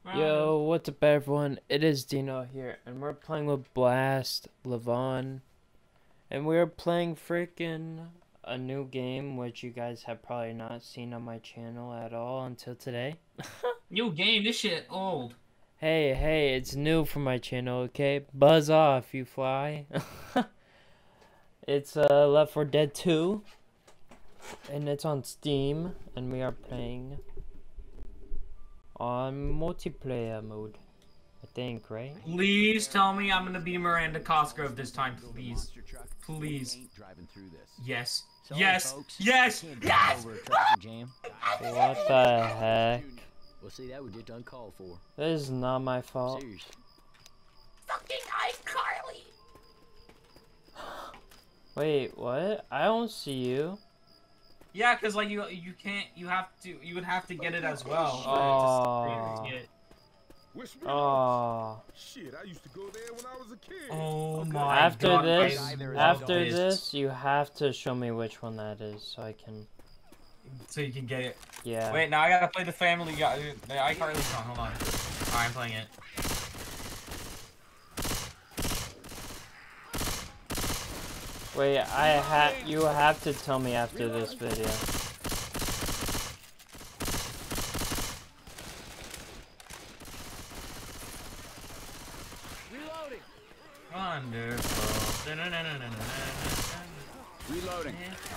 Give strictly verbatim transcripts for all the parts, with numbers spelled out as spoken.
Yo, what's up everyone? It is Dino here, and we're playing with Blast, Levon, and we're playing freaking a new game which you guys have probably not seen on my channel at all until today. New game, this shit old. Hey, hey, it's new for my channel, okay? Buzz off, you fly. It's uh, Left four Dead two, and it's on Steam, and we are playing on multiplayer mode, I think, right? Please tell me I'm gonna be Miranda Cosgrove this time, please. Please. Yes. Yes. Yes. Yes. What the heck? Well, see, that was just uncalled for. This is not my fault. Seriously. Fucking iCarly. Wait, what? I don't see you. Yeah, cause like you, you can't. You have to. You would have to get it as well. Oh. Oh. Shit, I used to go there when I was a kid. Oh my After god. this, I love after this. this, you have to show me which one that is so I can. So you can get it. Yeah. Wait, now I gotta play the Family Guy. The iCarly song. Hold on. Alright, I'm playing it. Wait, I ha. You have to tell me after this video. Wonderful. Reloading.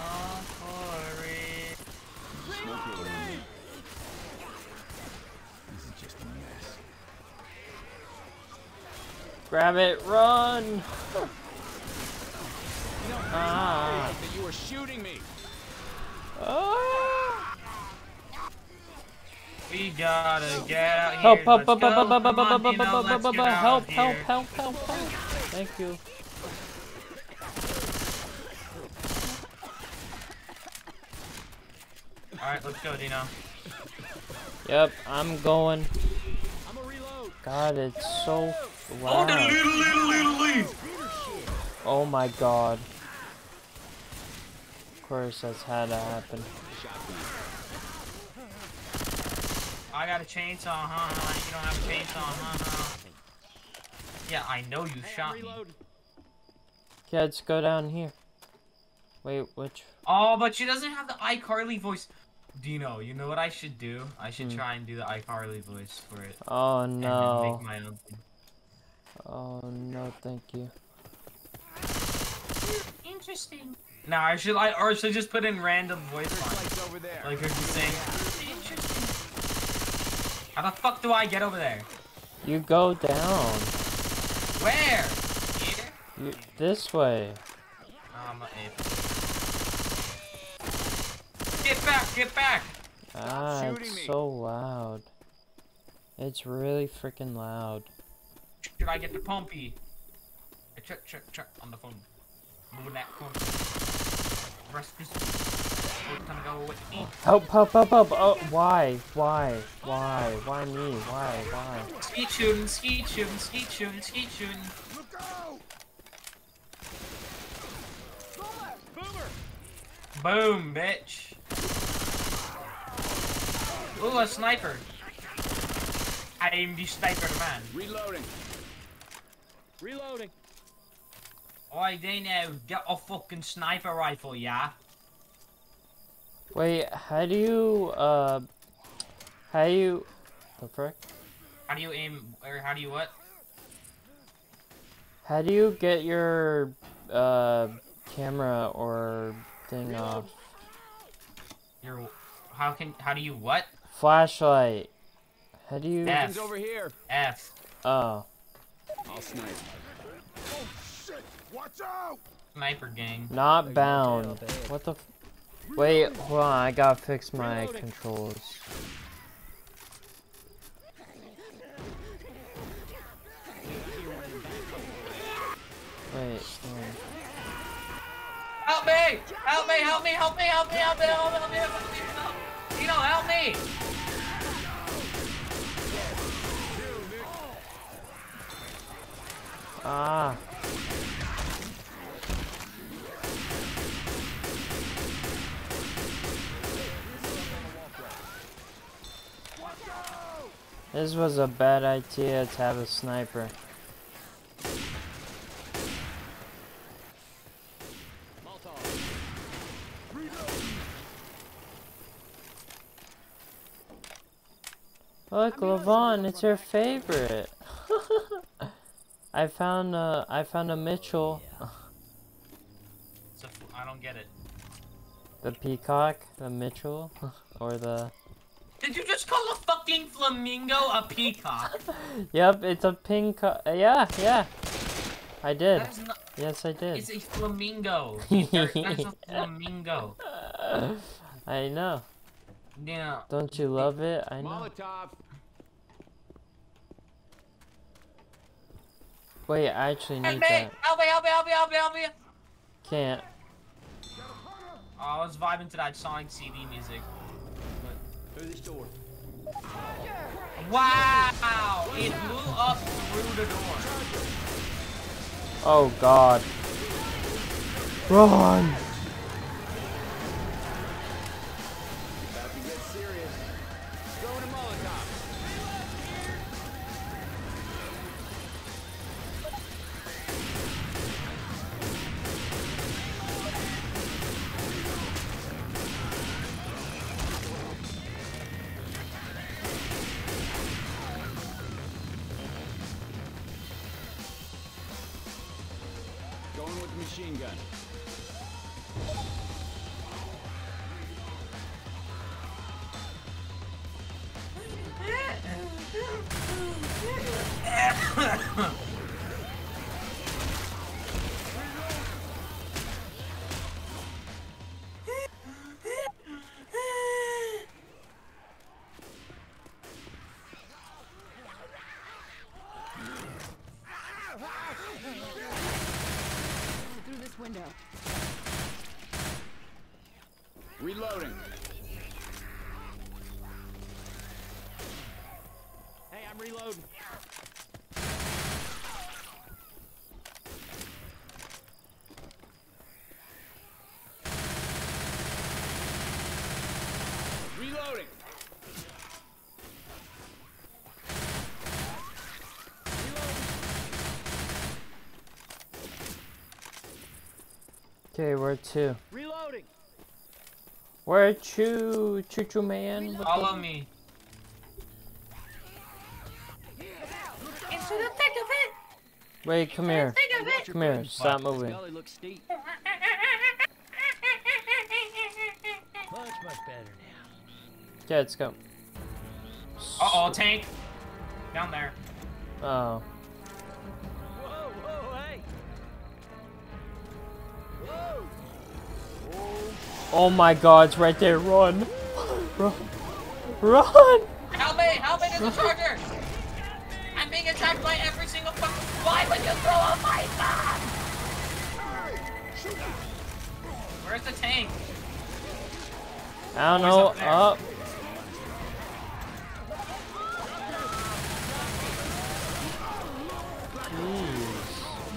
This is just a mess. Grab it, run! You don't Ah. that you were shooting me. Ah. We gotta get out here. Help, help, Let's help, go. help, help, Come help, on, help, Dino, help, let's help, get out help, of help, here. help, help, help. Thank you. Alright, let's go, Dino. Yep, I'm going. I'm a reload. God, it's so Oh, loud. little, little, little, little. Oh my god. Of course, that's had to happen. I got a chainsaw, huh? huh? You don't have a chainsaw, huh? huh? Yeah, I know you shot me. Okay, let's go down here. Wait, which? Oh, but she doesn't have the iCarly voice. Dino, you know what I should do? I should Hmm. try and do the iCarly voice for it. Oh And then no. make my own thing. Oh no, thank you. Interesting. No, I should I or should I just put in random voice lines. Lights over there. Like her just saying. Interesting. How the fuck do I get over there? You go down. Where? Here? You, this way. Um, if... Get back! Get back! Ah, shooting it's me. so loud. It's really freaking loud. Should I get the pumpy? Check, check, check on the phone. Moving that phone. Rest is gonna go with me. Help, help, help, help! Oh, why? Why? Why? Why me? Why? Why? Skeet shooting, skeet shooting, skeet shooting, skeet shooting. Look out! Boom, bitch. Ooh, a sniper. I am the sniper man. Reloading. Reloading. Oi, Dino, get a fucking sniper rifle, yeah? Wait, how do you, uh, how do you, the frick? How do you aim, or how do you what? How do you get your, uh, camera or thing off? Your, how can, how do you what? Flashlight. How do you, F. Things over here. F. oh. I'll snipe. Oh shit! Watch out! Sniper gang. Not bound. What the f- Wait, hold on, I gotta fix my controls. Wait, hold on. Help me! Help me! Help me! Help me! Help me! Help me! Help me! Help me! Help me! Help me! Dino, help me! Ah. This was a bad idea to have a sniper. Look, Levon, it's your favorite. I found a, I found a Mitchell. So, I don't get it. The peacock, the Mitchell, or the... Did you just call a fucking flamingo a peacock? Yep, it's a pink. Yeah, yeah. I did. That is not, Yes, I did. it's a flamingo. That's a flamingo. I know. Yeah. Don't you love it? I know. Molotov. Wait, I actually Help need me! that. Help me! Help me! Help me! Help me! Help me! Can't. Oh, I was vibing to that Sonic C D music. Through this door. Wow! It blew up through the door. Oh God. Run! About to get serious. Throwing a Molotov. Going with the machine gun. Through this window. Reloading. Hey, I'm reloading. Reloading. Okay, where to? Reloading. Where to, choo choo man? What Follow me. Into the thick of it. the- Wait, come here. Thick of it. Come here. Stop This moving. gully looks steep. Much, much better now. Okay, let's go. Uh oh, tank. Down there. Oh. Whoa, whoa, hey. Whoa. Oh my God, it's right there. Run. Run. Run. Help me! Help me! There's a charger! I'm being attacked by every single fucking. Why would you throw a pipe bomb? Where's the tank? I don't Oh, he's know. up there. Up. Jeez.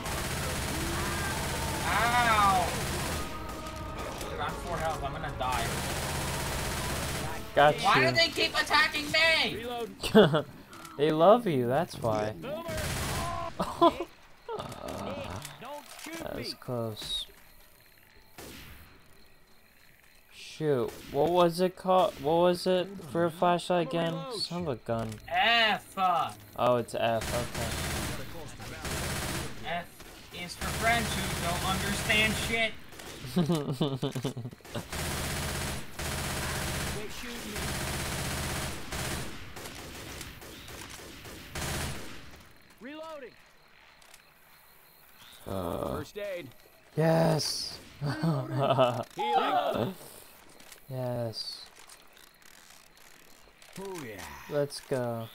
Ow! Dude, I'm four health. I'm gonna die. Got Why do you. they keep attacking me? Reload. They love you, that's why. Boomer. That Don't shoot was me. close. Shoot. What was it called? What was it for a flashlight again? Son of a gun. F. uh, Oh, it's F. Okay. F is for friends who don't understand shit. Quit shooting me. Reloading. Uh, First aid. yes. Healing. Yes. Oh yeah. Let's go.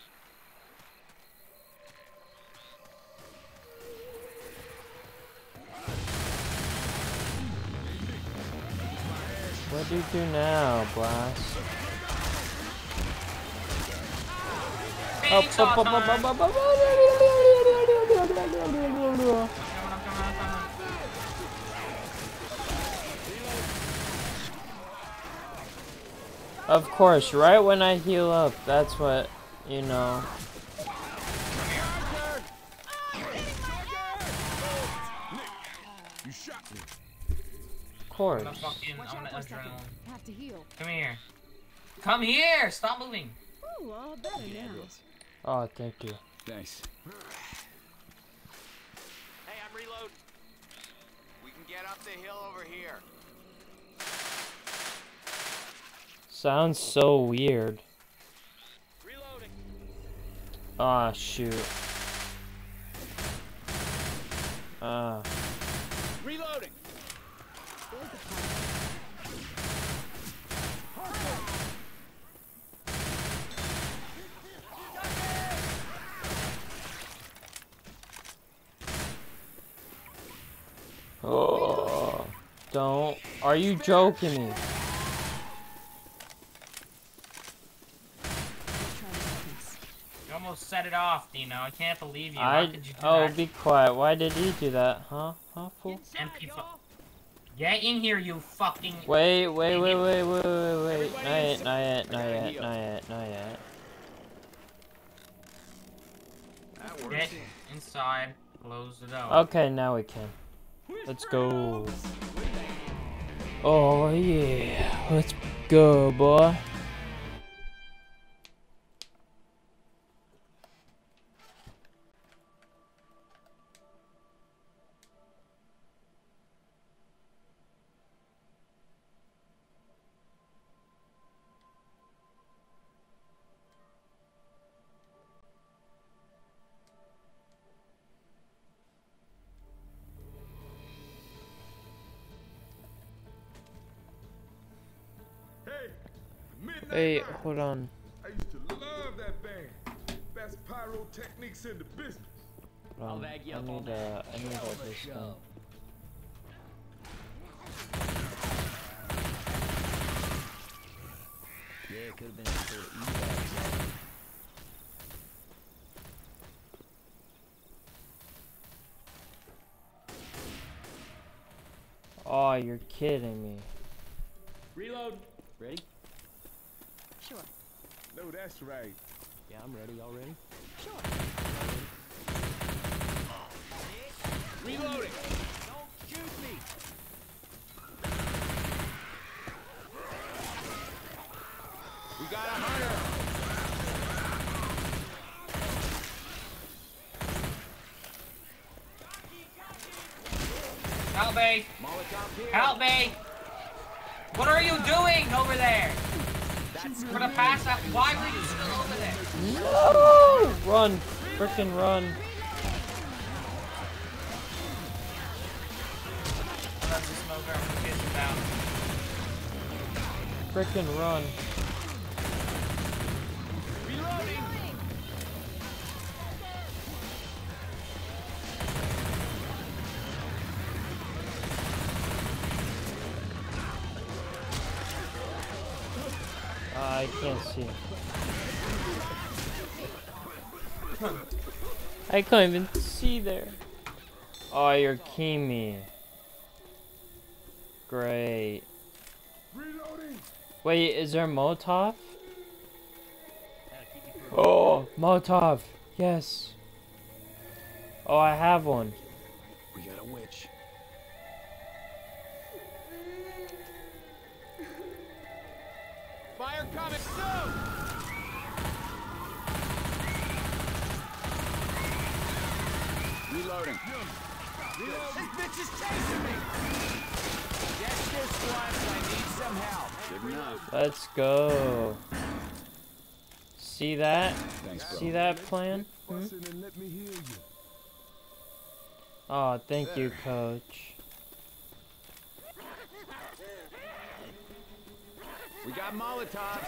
What do you do now, Blast? Up, Chainsaw up, up, up, time. up, up, up, I'm coming, I'm coming, I'm coming. Of course, right when I heal up, that's what you know. You shot me. Of course. I'm gonna fucking, Watch I'm out gonna for a second. adrenaline. Have to heal. Come here. Come here! Stop moving! Ooh, all better now. Oh, thank you. Thanks. Hey, I'm reload. We can get up the hill over here. Sounds so weird. Reloading. Ah, shoot. Ah. Reloading. Oh, don't. Are you joking me? You almost set it off, Dino. I can't believe you. How I. could you do Oh, that? be quiet. Why did he do that? Huh? Huh, fool? M P fu- Get in here, you fucking. Wait, wait, wait, idiot. wait, wait, wait, wait. Everybody Not yet, inside. not yet, I not gotta yet, heal. not yet, not yet. That works. Get inside. Close the door. Okay, now we can. Let's go. Oh, yeah. Let's go, boy. Hey, Midnight Hey, Ride. hold on. I used to love that band. Best pyrotechnics in the business. Hold on. bag you I up on need, that. uh, I need Hell uh, of a this show. thing. Yeah, it could have been some sort of evac. Oh, you're kidding me. Reload. Ready? Sure. No, that's right. Yeah, I'm ready. Y'all ready? Sure. Reloading. Don't shoot me. We got a hunter. Help me! Molotov here. Help me! What are you doing over there? That's For the past that. Why were you still over there? No! Run! Frickin' run! Let the smoker. I'm gonna kiss him down. Frickin' run! reloading. I can't see. I can't even see there. Oh, you're Kimi. Great. Reloading. Wait, is there Molotov? Oh, Molotov. Yes. Oh, I have one. We got a witch. Fire coming soon. Reloading. Reloading. This bitch is chasing me. Get this once. I need some help. Good enough. Let's go. See that? Thanks, bro. See that plan? Hmm? Bussin' and let me hear you. Oh, thank you, coach. We got Molotovs.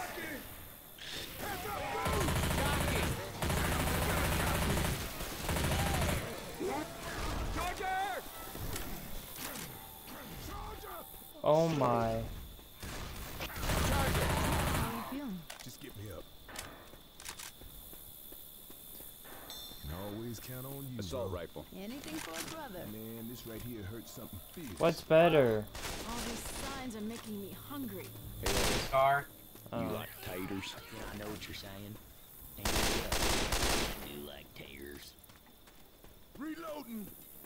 Oh my. How are you feeling? Just get me up. Can always count on you. Assault bro. rifle. Anything for a brother. Man, this right here hurts something fierce. What's better? All these signs are making me hungry. Scar. Oh. taters? Yeah, I know what you're saying. You like taters? Reloading.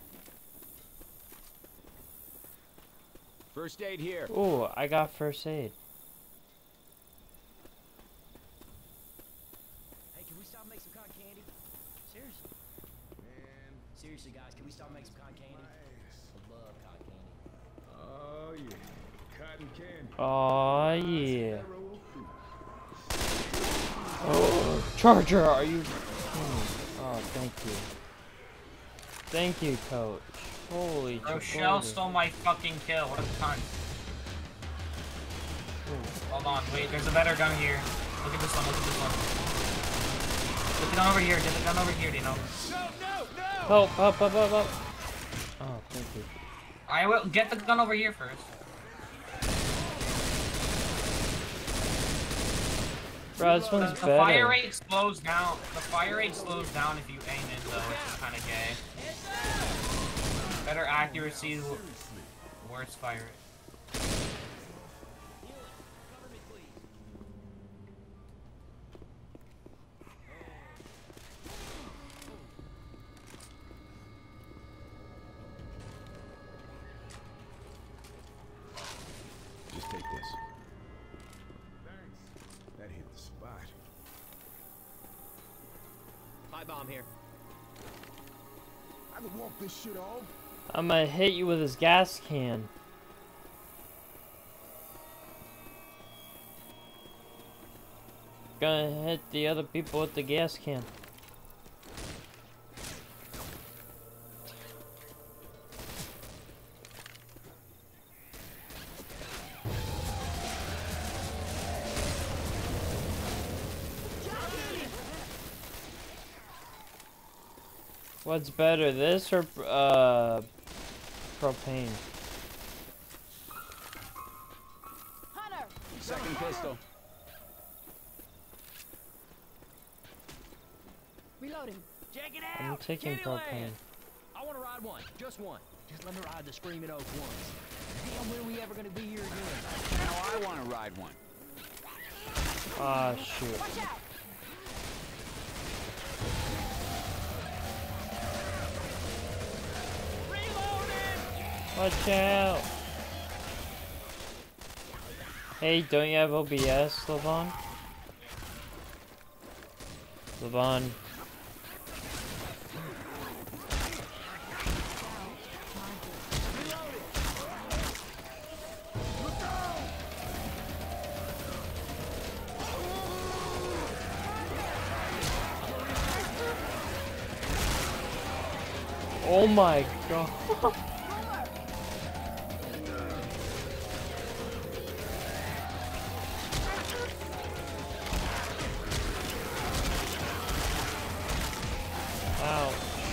First aid here. Ooh, I got first aid. Hey, can we stop and make some cotton candy? Seriously. Man, Seriously, guys, can we stop and make some cotton candy? I love cotton candy. oh yeah, cotton candy. Oh yeah. Arrow of fruit. Oh, Charger, are you? Oh, thank you. Thank you, Coach. Holy. Rochelle Chipotle. stole my fucking kill. What a cunt. Hold on, wait, there's a better gun here. Look at this one, look at this one. Get the gun over here, get the gun over here, Dino. No, no, no! Help! Help! Help! Help! Help! Oh, thank you. I will get the gun over here first. Bro, this one's The better. fire rate slows down. The fire rate slows down if you aim it though, which is kind of gay. Better accuracy, worse fire rate. Just take this. Thanks. That hit the spot. High bomb here. I can walk this shit off. I'm gonna hit you with his gas can. Gonna hit the other people with the gas can. What's better, this or uh, propane? Hunter! Second pistol. Reloading. Check it I'm out. taking Kittyland. propane. I want to ride one. Just one. Just let me ride the Screaming Oak once. Damn, when are we ever going to be here again? Now I want to ride one. Ah, shoot. Watch out! Watch out! Hey, don't you have O B S, Levon? Levon. Oh my god. Ow.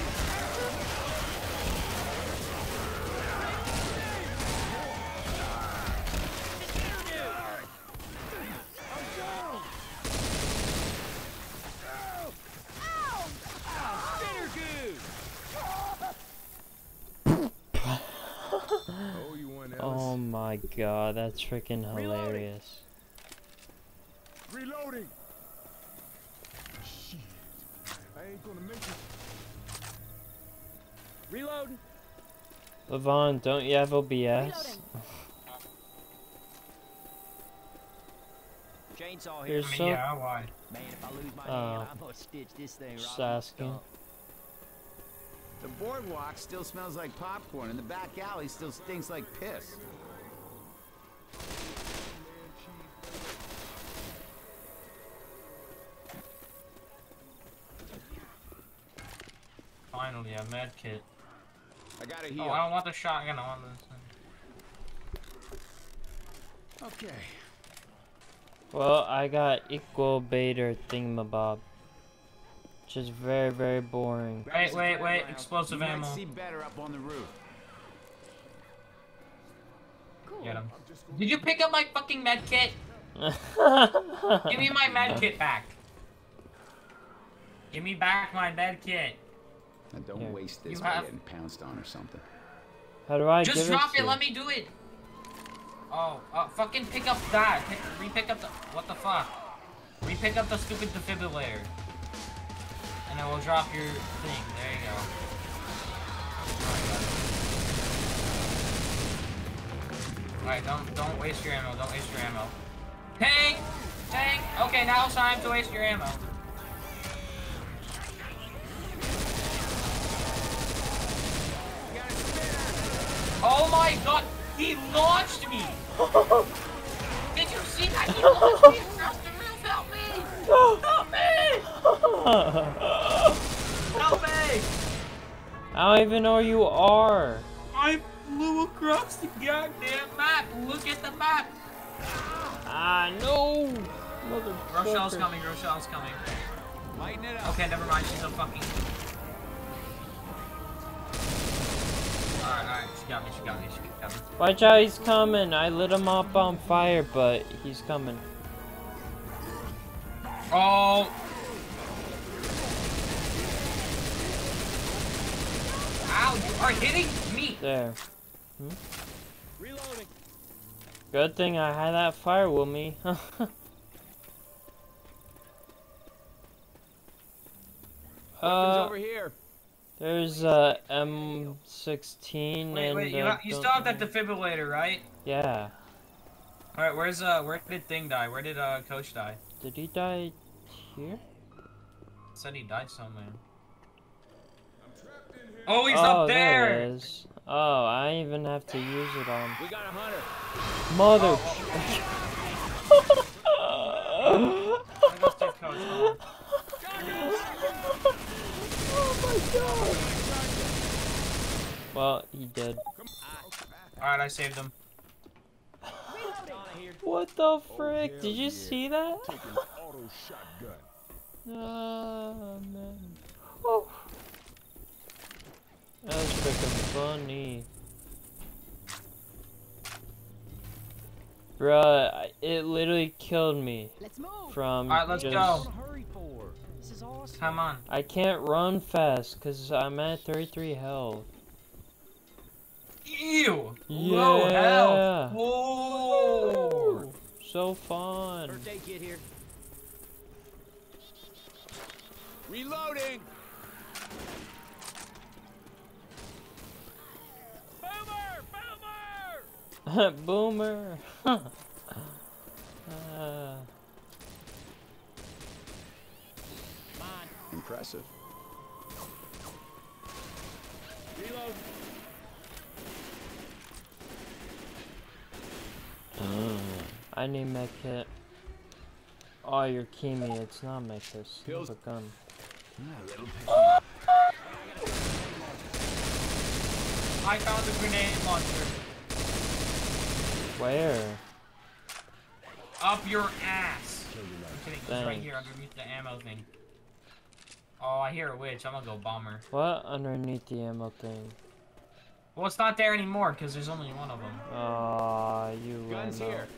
Oh, you want Ellis? Oh my god, that's freaking hilarious. Reloading. Shit. I ain't gonna make it. Reloading. Levon, don't you have O B S? Reloading. Chainsaw here. You're I mean, so yeah, why? Man, if I lose my Oh. hand, I'm going to stitch this thing just right asking. up. The boardwalk still smells like popcorn, and the back alley still stinks like piss. Finally, a med kit. I gotta heal. Oh, I don't want the shotgun. I want this. Okay. Well, I got equal baiter thingamabob. Which is very, very boring. Wait, wait, wait. Explosive You ammo. might see better up on the roof. Cool. Get him. Did you pick up my fucking med kit? Give me my med kit back. Give me back my med kit. Now don't Here. waste this You by have- getting pounced on or something. How do I Just give drop it? it. to Let you? me do it. Oh, uh, fucking pick up that. Pick, re-pick up the. What the fuck? Re-pick up the stupid defibrillator. and it will drop your thing. There you go. Alright, don't don't waste your ammo. Don't waste your ammo. Tank! Tank! Okay, now it's time to waste your ammo. Oh my god! He launched me! Did you see that? He launched me across the roof! Help me! Help me! Help me! I don't even know where you are. I flew across the goddamn map! Look at the map! Ah, no! Rochelle's coming, Rochelle's coming. Lighten it up. Okay, never mind, she's a fucking... Alright, alright, she got me, she got me, she got me. Watch out, he's coming. I lit him up on fire, but he's coming. Oh! Ow, you are hitting me! There. Hmm? Reloading. Good thing I had that fire with me. Weapons uh, over here. there's a M sixteen Wait, and wait, you, uh, ha you don't still have that know- defibrillator, right? Yeah. Alright, where's, uh, where did Thing die? Where did, uh, Coach die? Did he die here? Said he died somewhere. Oh, he's oh, up there there! it is. Oh, I even have to use it on We got a hunter. mother. There goes Dick Coach, huh? Well, he did. Alright, I saved him. What the frick? Did you yeah. see that? Taking auto shotgun. Oh man. Oh. That was freaking funny. Bruh, I- it literally killed me Let's move. from Alright, let's just... go. Hurry for. This is awesome. Come on. I can't run fast because I'm at thirty-three health. Ew! Low Yeah. health! Whoa! So fun. First aid kit here. Reloading. Boomer! Boomer! Boomer. uh, Mine. Impressive. Reload. I need mech kit. Oh, you're Kimi. It's not mech kit. It's Pills. a gun. I found the grenade launcher. Where? Up your ass! I'm kidding, it's right Thanks. here underneath the ammo thing. Oh, I hear a witch. I'm gonna go bomber. What underneath the ammo thing? Well, it's not there anymore because there's only one of them. Aw, you Guns lame. here.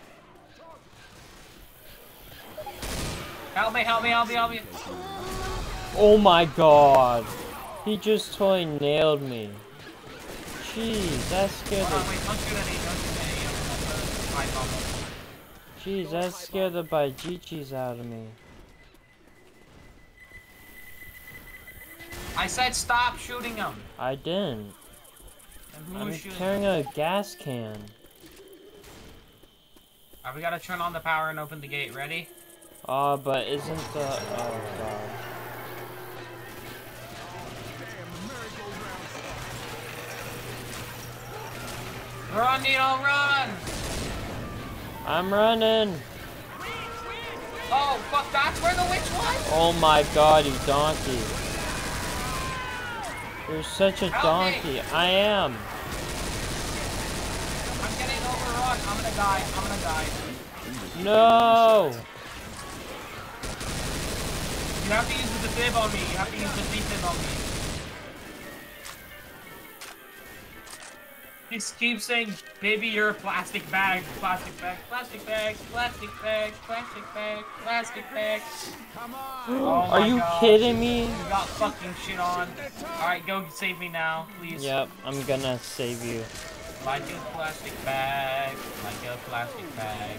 Help me, help me, help me, help me! Oh my god. He just totally nailed me. Jeez, that scared Hold on, the wait, don't shoot any, don't shoot any. I'm gonna pipe bomb them. Jeez, that scared the bejeeches out of me. I said stop shooting them. I didn't. And who I'm was shooting carrying them? a gas can. Alright, we gotta turn on the power and open the gate. Ready? Oh, but isn't the... Oh god. Run, Nino, run! I'm running. Oh, fuck, that's where the witch was? Oh my god, you donkey. You're such a Help me. donkey. I am. I'm getting overrun. I'm gonna die. I'm gonna die. No. You have to use the defib on me. You have to use the defib on me. He keeps saying, baby, you're a plastic bag, plastic bag, plastic bag, plastic bag, plastic bag, plastic bag. Come on. Oh Are my you God. kidding me? You got fucking shit on. Alright, go save me now, please. Yep, I'm gonna save you. Like a plastic bag, like a plastic bag.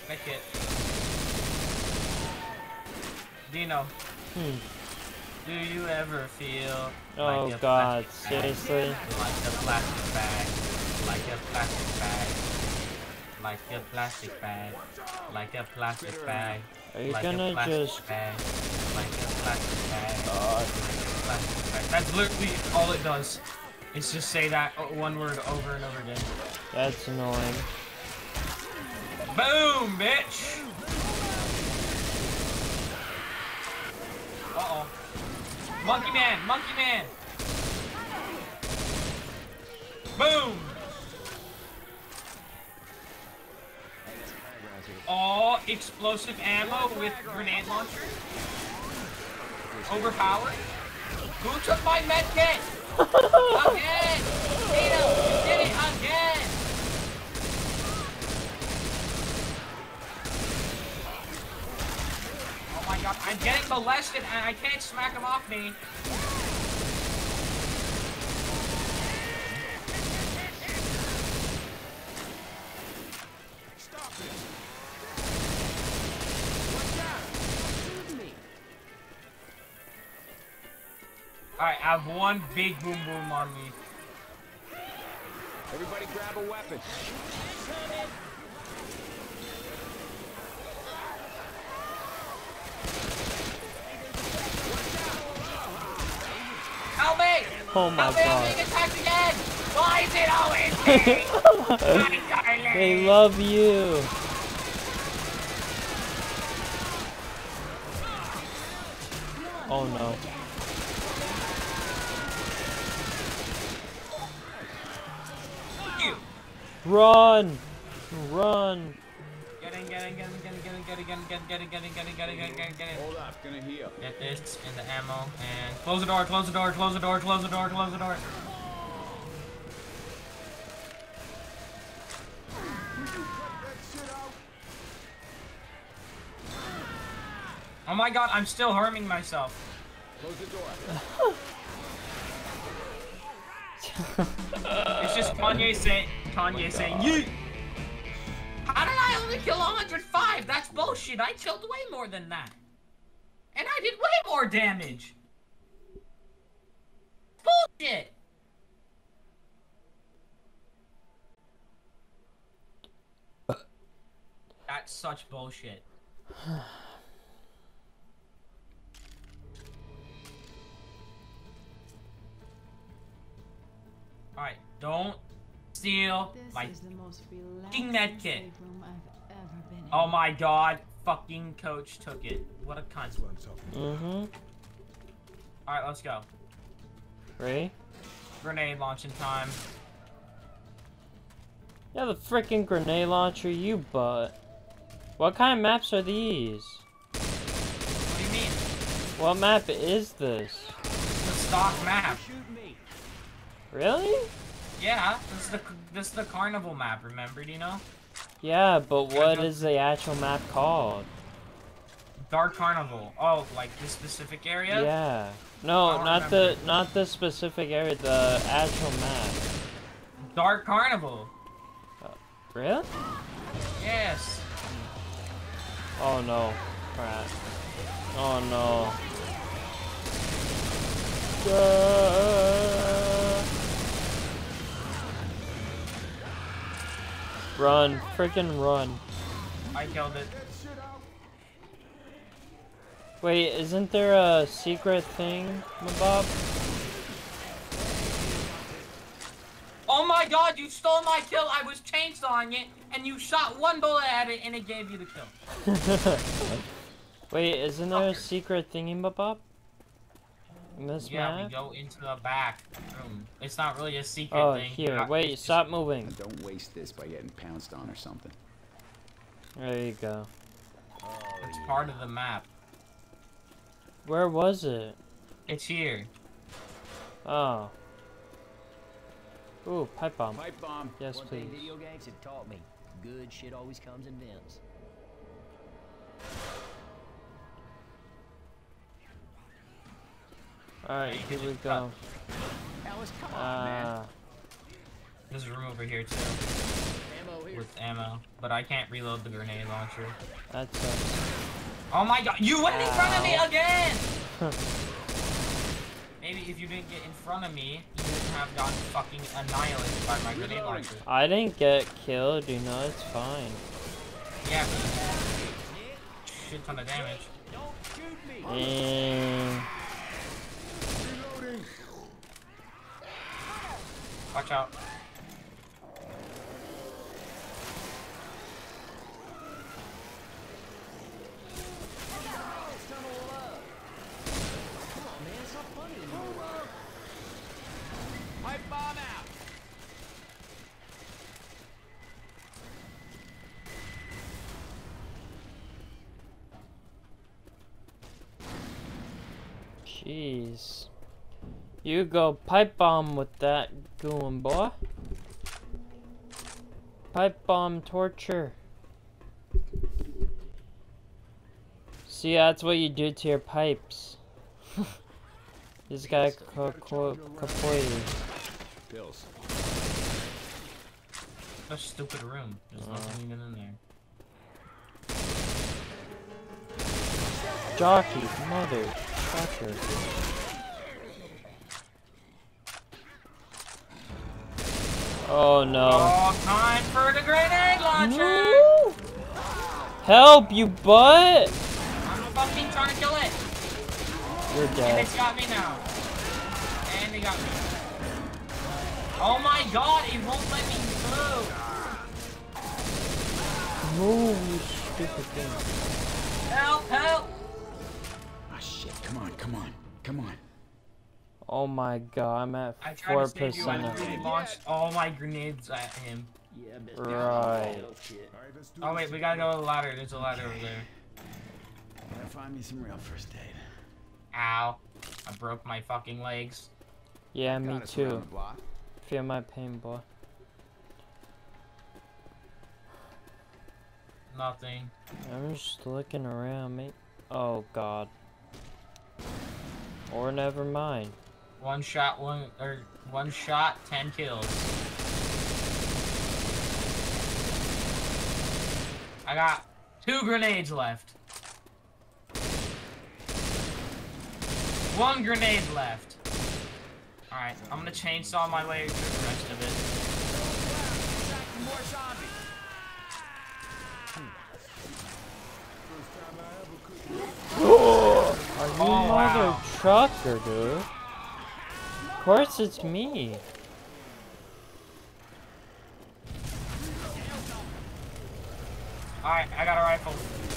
Medkit. Dino. Hmm. Do you ever feel Oh like a God, plastic bag? seriously? Like a plastic bag. Like a plastic bag. Like a plastic bag. Like a plastic bag. Are you like gonna a plastic just... bag. Like a plastic bag. God. Like a plastic bag. That's literally all it does. It's just say that one word over and over again. That's annoying. Boom, bitch! Uh-oh. Monkey man! Monkey man! Boom! Oh, explosive ammo with grenade launcher? Overpowered? Who took my medkit? Again! Dino, you did it again! Oh my god, I'm getting molested and I can't smack him off me. Stop it. Alright, I have one big boom boom on me. Everybody grab a weapon. Help me! Oh my Help me, I'm God. being attacked again! Why is it always me? My darling! They love you. Oh no. You! Run! Run! Get in, get in, get in, get in, get in, get in, get in, get in, get in, get in, get in, get in, get in, get in. Hold up, gonna heal. Get this in the ammo and close the door, close the door, close the door, close the door, close the door. Oh my god, I'm still harming myself. Close the door. It's just Kanye saying, Kanye saying, yeet! How did I only kill one hundred five? That's bullshit. I killed way more than that. And I did way more damage. Bullshit. That's such bullshit. Alright, don't steal This my is the most fucking relaxing medkit. safe room I've ever been in. Oh my god, fucking coach took it. What a cunt. Mm-hmm. Alright, let's go. Ready? Grenade launching time. Yeah, the freaking grenade launcher, you butt. What kind of maps are these? What do you mean? What map is this? It's the stock map. Shoot me. Really? Yeah, this is the this is the carnival map, remember, do you know? Yeah, but what is the actual map called? Dark Carnival. Oh, like this specific area? Yeah. I No, don't not the remember. not the specific area, the actual map. Dark Carnival. Really? Yes. Oh no. Crap. Oh no. Uh, run. Freaking run. I killed it. Wait, isn't there a secret thing, Bob? Oh my god, you stole my kill! I was chainsawing it, and you shot one bullet at it, and it gave you the kill. Wait, isn't there a secret thingy, Bob? In this Yeah, map? we go into the back room. It's not really a secret Oh, thing. here. Not- Wait, it's stop moving. And don't waste this by getting pounced on or something. There you go. Just, it's part of the map. Where was it? It's here. Oh. Ooh, pipe bomb. Pipe bomb. Yes, One thing please. video games have taught me: good shit always comes in bins. Alright, here we go. Alice, come on, man. Ah. There's a room over here too. Ammo here. with ammo, but I can't reload the grenade launcher. That sucks. Oh my god, you went in front of me Ow. again! Maybe if you didn't get in front of me, you wouldn't have gotten fucking annihilated by my grenade launcher. I didn't get killed, you know, it's fine. Yeah, but you did shit ton of damage. And Reloading. Watch out. Pipe bomb out. jeez. You go pipe bomb with that goon, boy. Pipe bomb torture. See, that's what you do to your pipes. This guy kapoy. Pills. Such a stupid room. There's Oh. nothing even in there. Jockey, mother, fucker. Oh no. Oh, time for the grenade launcher! No! Help, you butt! I'm fucking trying to kill it! You're And dead. it's got me now. And they got me. Oh my god, it won't let me move! Move, you stupid thing. Help, help! Ah, shit. Come on, come on, come on. Oh my god, I'm at I tried four to save you, I percent. literally launched all my grenades at him. Right. Alright, let's do Oh this. wait, we gotta go to the ladder. There's a ladder over there. Gotta find me some real first aid. Ow. I broke my fucking legs. Yeah, me Got us around too. the block. Feel my pain, boy. Nothing. I'm just looking around, mate. Oh god. Or never mind. One shot, one or one shot, ten kills. I got two grenades left. One grenade left. Alright, I'm gonna chainsaw my way through the rest of it. More zombies. Are you Oh, mother wow. trucker, dude? Of course it's me. Alright, I got a rifle.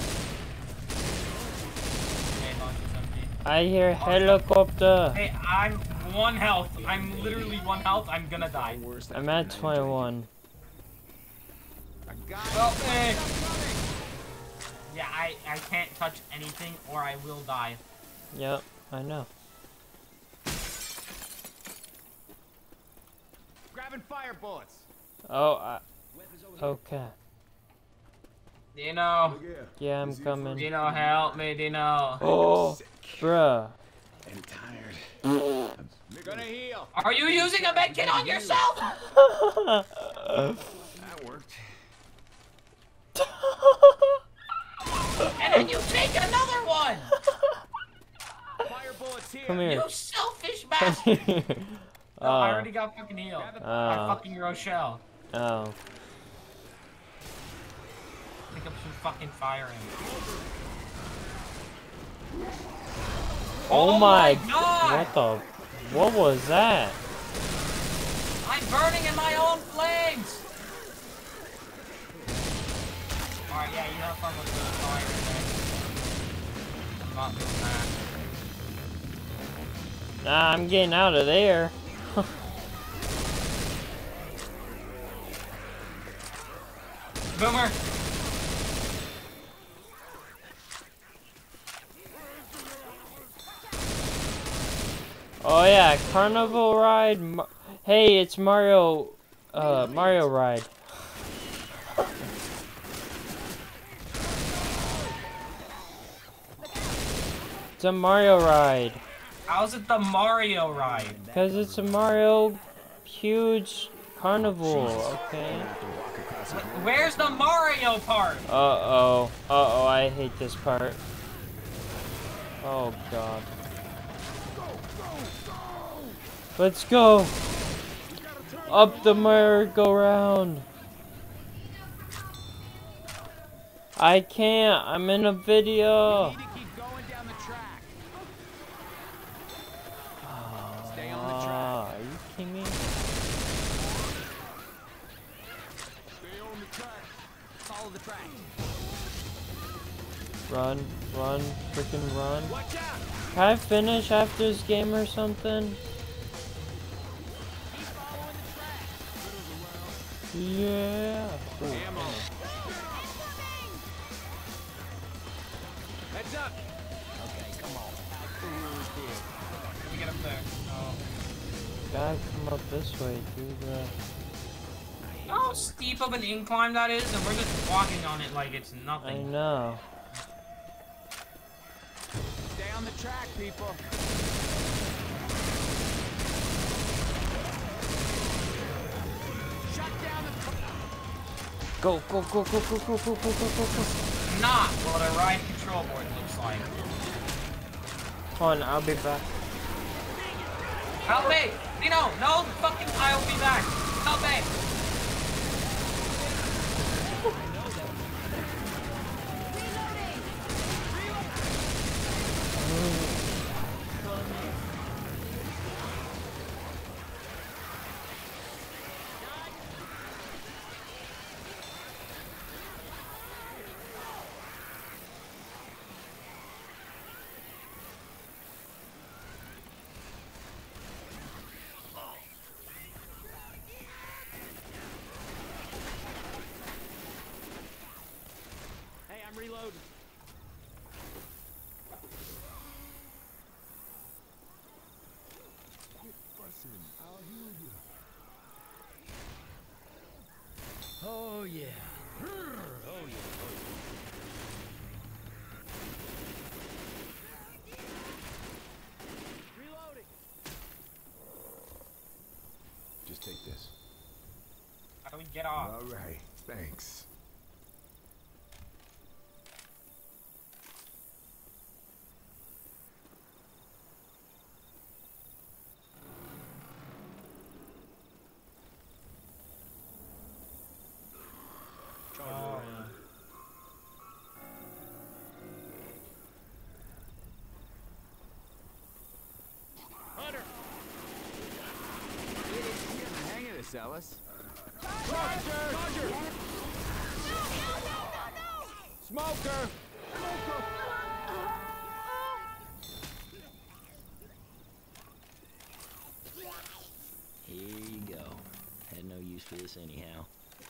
Grenade launcher's empty. I hear helicopter. Hey, I'm one health. I'm literally one health. I'm gonna die. Worst I'm at twenty-one. I got Well, eh. Yeah, I, I can't touch anything or I will die. Yep, I know. grabbing fire bullets. Oh, I, okay. Dino, Look here. Yeah, I'm Is he coming. Dino, help me, Dino. Oh, bruh. And tired. Gonna heal. Are you using a medkit on yourself? That worked. And then you take another one. Fire bullets here. Come here. You selfish bastard. Come here. No, I Oh, already got fucking healed. oh, By fucking Rochelle. oh. Pick up some fucking fire in. Oh, Oh my, my God! what the, what was that? I'm burning in my own flames. Alright, yeah, you have fun with the fire thing. I'm not doing that. Nah, I'm getting out of there. Boomer! Oh yeah, carnival ride. Mar hey, it's Mario. Uh, Mario ride. It's a Mario ride. How's it the Mario ride? Cause it's a Mario huge carnival. Okay. Have to walk across Where's the Mario part? Uh-oh. Uh-oh, I hate this part. Oh, God. Let's go! Up the merry-go-round! I can't! I'm in a video! You need to keep going down the track. Stay on the track. Ah, are you kidding me? Stay on the track. Follow the track. Run, run, freaking run. Watch out! Can I finish after this game or something? Keep following the track. Yeah. Ooh, Ammo. Heads up. Okay, come on. How cool is this? Let me get up there. Oh. gotta come up this way through the... You know how steep of an incline that is? And we're just walking on it like it's I nothing. know. Stay on the track, people. Shut down the... Go, go, go, go, go, go, go, go, go, go, go. Not what a ride control board looks like. Hold on, I'll be back. Help me! Dino, no fucking I'll be back. Help me! Hey, I'm reloading. Oh yeah. Oh yeah. Oh yeah. Reloading. Just take this. How do we get off? All right, thanks. Oh. Hunter. Get the hang of this, Ellis. Smoker! Here you go. Had no use for this anyhow.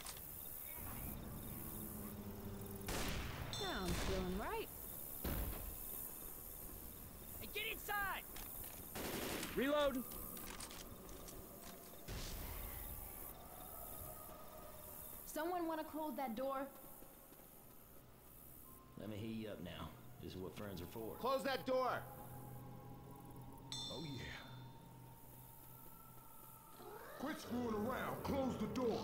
Now I'm feeling right. Hey, get inside! Reloading. Someone want to close that door? Let me heat you up now. This is what friends are for. Close that door! Oh, yeah. Quit screwing around. Close the door.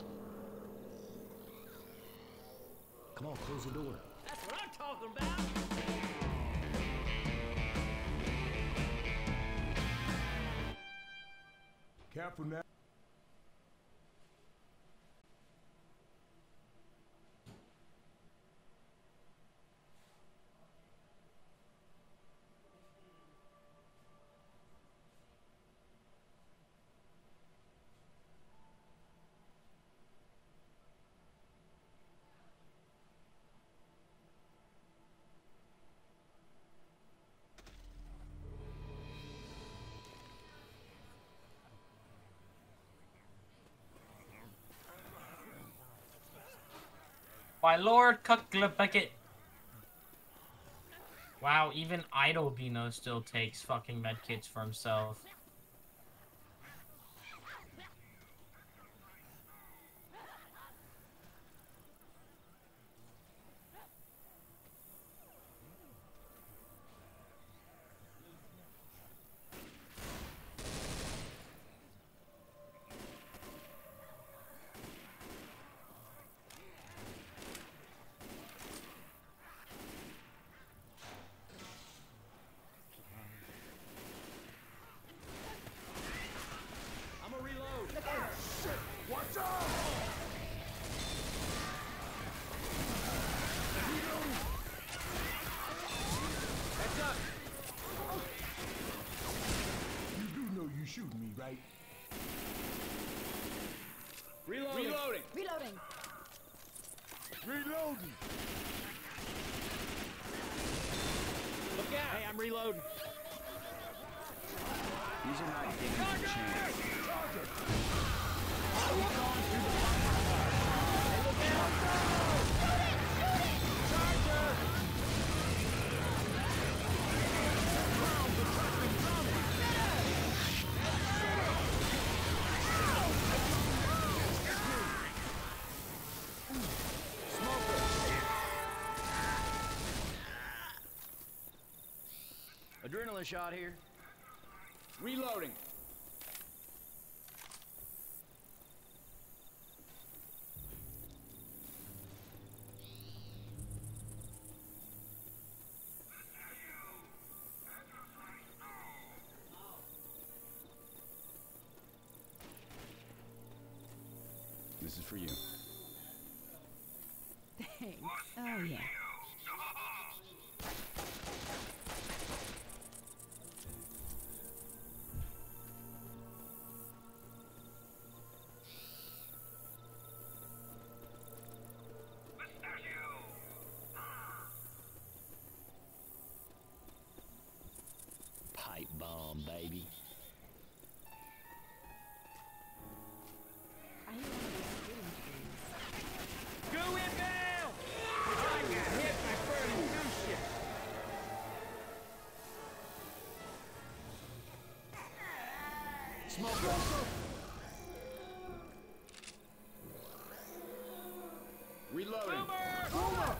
Come on, close the door. That's what I'm talking about. Careful now. My lord, Cucklebucket. Wow, even Idle Bino still takes fucking medkits for himself. Reloading. Reloading. Look out! Hey, I'm reloading. These are not games of chance. Adrenaline shot here. Reloading. This is for you. Thanks. Oh, yeah. Pipe bomb, baby. I hear one of those shooting things. Go inbound! I got hit by burning new shit. Smoker. Reloading. Boomer!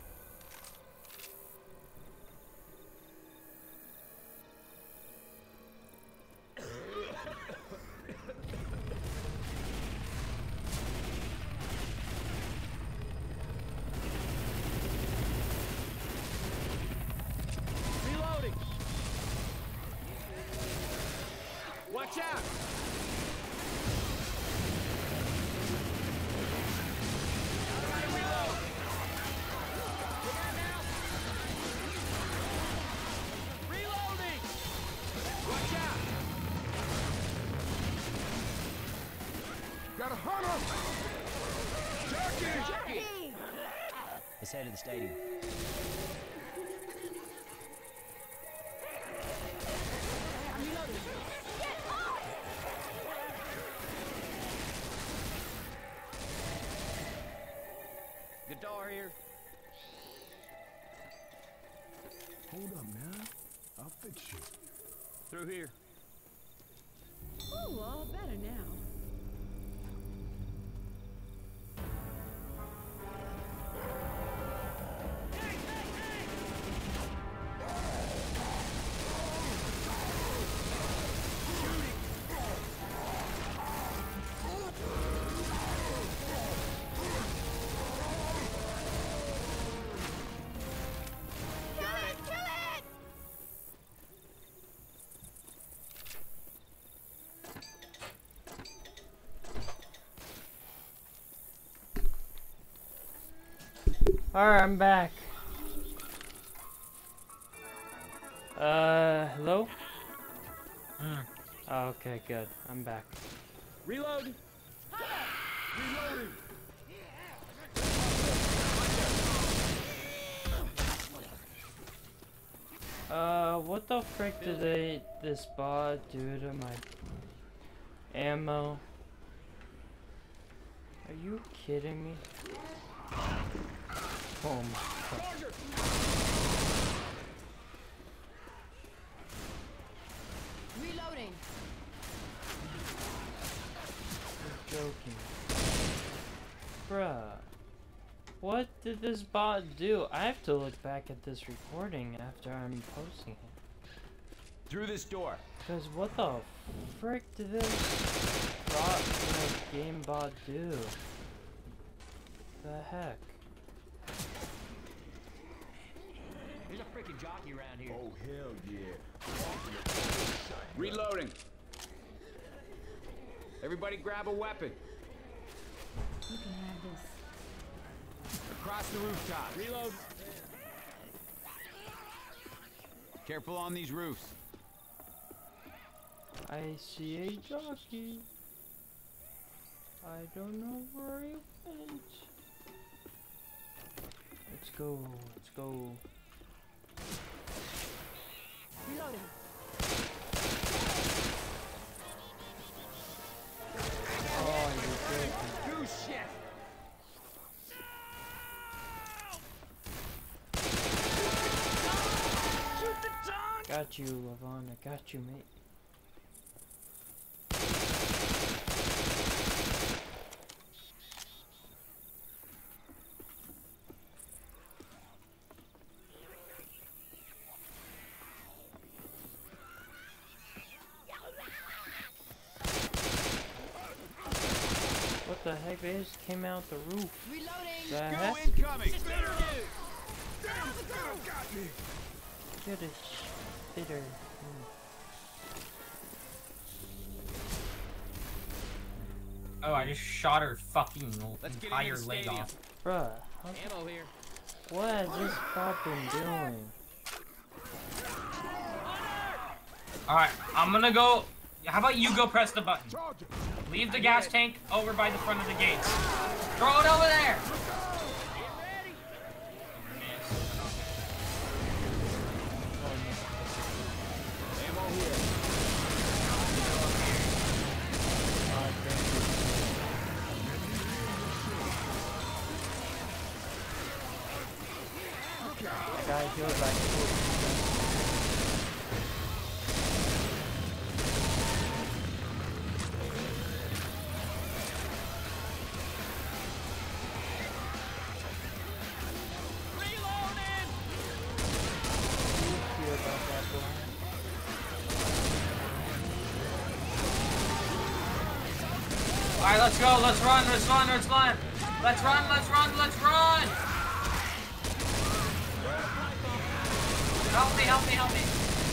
Reloading! Watch out! Reloading! Watch out! Got a hunter! Jackie! Jackie! Let's head to the stadium. I'm reloading. Get off! Guitar here. Hold up, man. I'll fix you. Through here. Ooh, all better now. Alright, I'm back. Uh, hello? Oh, okay, good. I'm back. Reload! Reloading! Uh, what the frick did they, this bot do to my ammo? Are you kidding me? Oh my god. Reloading. You're joking. Bruh. What did this bot do? I have to look back at this recording after I'm posting it. Through this door. Because what the frick did this bot, like, game bot do? The heck? There's a freaking jockey around here. Oh, hell yeah. Reloading. Everybody grab a weapon. You can have this. Across the rooftop. Reload! Careful on these roofs. I see a jockey. I don't know where he went. Let's go, let's go. Reloading. Oh, you're good. Do shit! Shoot the tank! Got you, Levon. I got you, mate. What the heck? They just came out the roof. Reloading. The Go heck? incoming! Damn, this girl got me. Get a spitter. Hmm. Oh, I just shot her fucking Let's get entire into the leg stadium. off. Bruh, how- Ammo here. what is this fucking doing? Alright, I'm gonna go. How about you go press the button? Charger. Leave the gas tank over by the front of the gates. Throw it over there! Ammo here. I got healed by two. Alright, let's go, let's run, let's run, let's run! Let's run, let's run, let's run! Help me, help me, help me!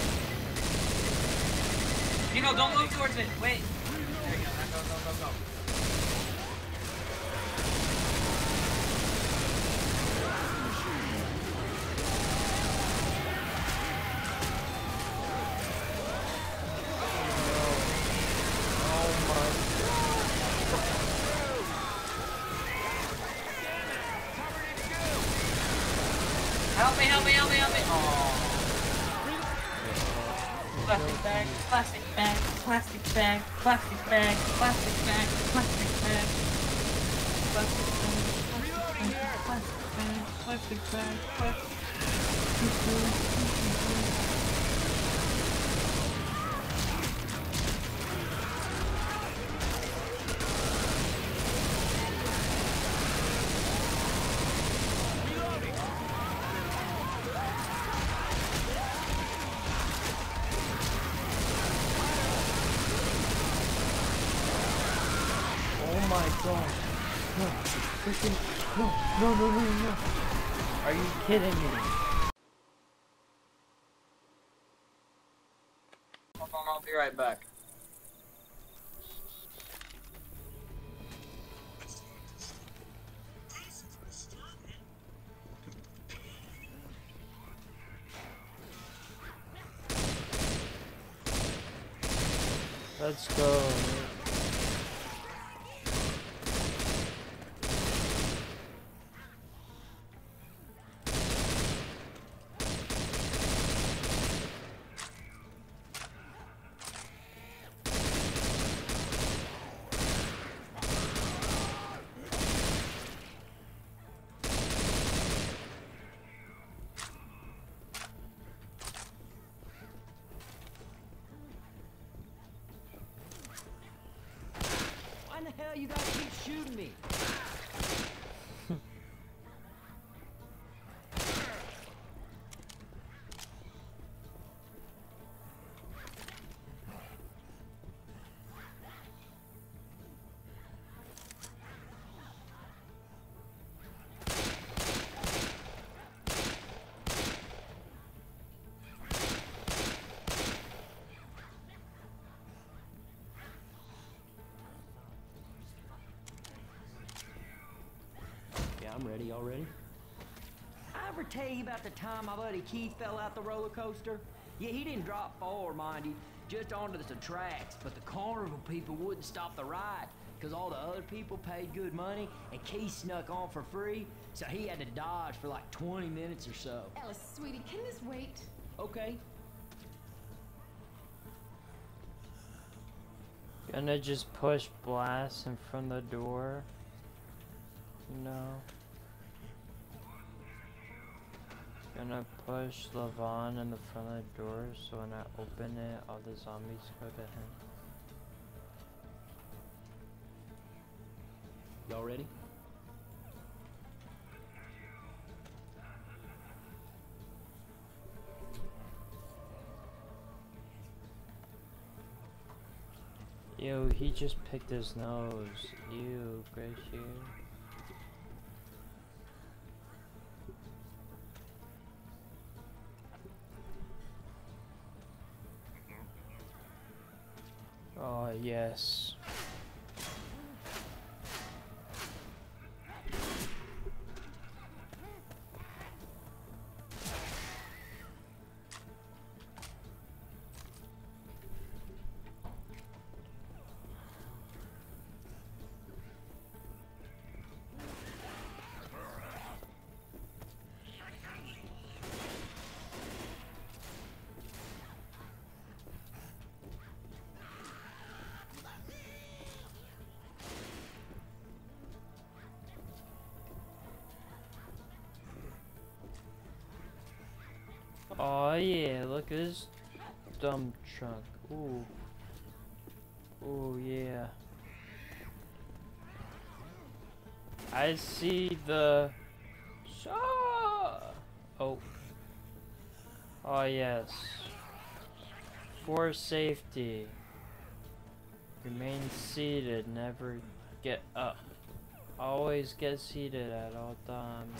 You know, don't move towards it, wait! There you go, now go, go, go, go. Help me, help me, help me, help me! Oh. Plastic bag, plastic bag, plastic bag, plastic bag, plastic bag, plastic bag, plastic bag, plastic bag, plastic bag, plastic Oh my god. No, freaking, no, no, no, no, no. Are you kidding me? Hold on, I'll be right back. Let's go. Why in the hell you guys keep shooting me? Yeah, I'm ready already. I ever tell you about the time my buddy Keith fell out the roller coaster? Yeah, he didn't drop forward, mind you, just onto some tracks, but the carnival people wouldn't stop the ride. because all the other people paid good money, and Keith snuck on for free, so he had to dodge for like twenty minutes or so. Ellis, sweetie, can this wait? Okay. Gonna just push Blast in front of the door. No. Gonna push Levon in the front of the door so when I open it, all the zombies go to him. Y'all ready? Ew, he just picked his nose. Ew, great here. Oh, yes. Oh yeah, look at this dumb trunk. Ooh. Ooh yeah. I see the Oh. Oh yes. For safety. Remain seated, never get up. Always get seated at all times.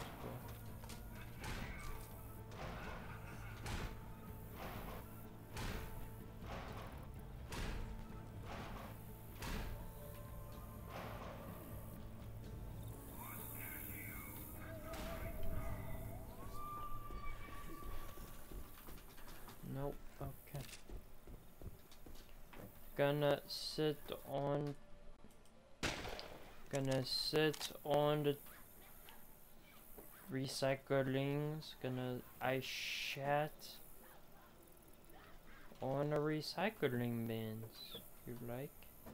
Nope, okay. Gonna sit on Gonna sit on the recyclings. Gonna I shat on the recycling bins. You like?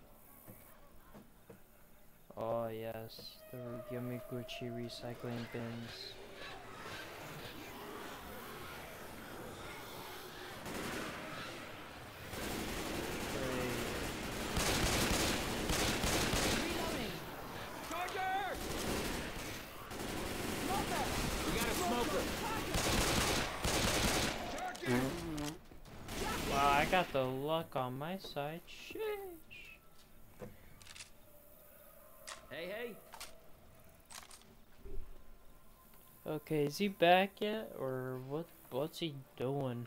Oh yes, the yummy Gucci recycling bins. Wow, I got the luck on my side. Sheesh. Hey, hey. Okay, is he back yet, or what? What's he doing?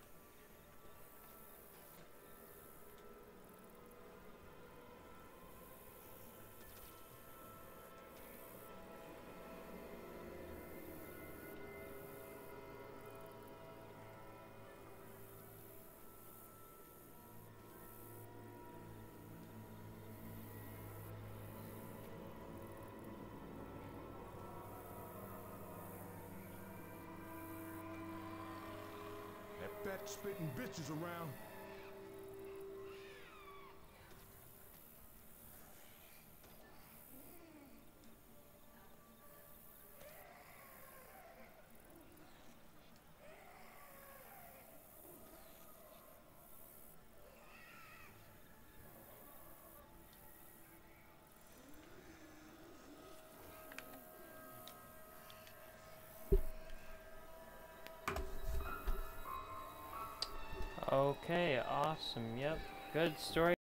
Fat spitting bitches around. Okay, awesome. Yep, good story.